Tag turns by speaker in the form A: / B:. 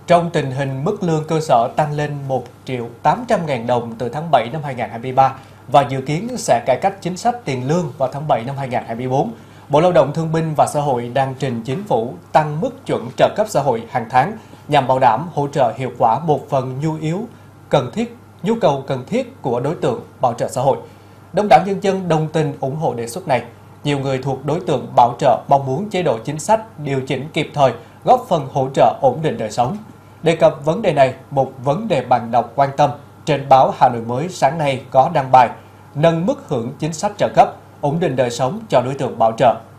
A: Trong tình hình mức lương cơ sở tăng lên 1.800.000 đồng từ tháng 7 năm 2023 và dự kiến sẽ cải cách chính sách tiền lương vào tháng 7 năm 2024, Bộ Lao động Thương binh và Xã hội đang trình Chính phủ tăng mức chuẩn trợ cấp xã hội hàng tháng nhằm bảo đảm hỗ trợ hiệu quả một phần nhu cầu cần thiết của đối tượng bảo trợ xã hội. Đông đảo nhân dân đồng tình ủng hộ đề xuất này. Nhiều người thuộc đối tượng bảo trợ mong muốn chế độ chính sách điều chỉnh kịp thời, góp phần hỗ trợ ổn định đời sống. Đề cập vấn đề này, một vấn đề bạn đọc quan tâm, trên báo Hà Nội Mới sáng nay có đăng bài nâng mức hưởng chính sách trợ cấp, ổn định đời sống cho đối tượng bảo trợ.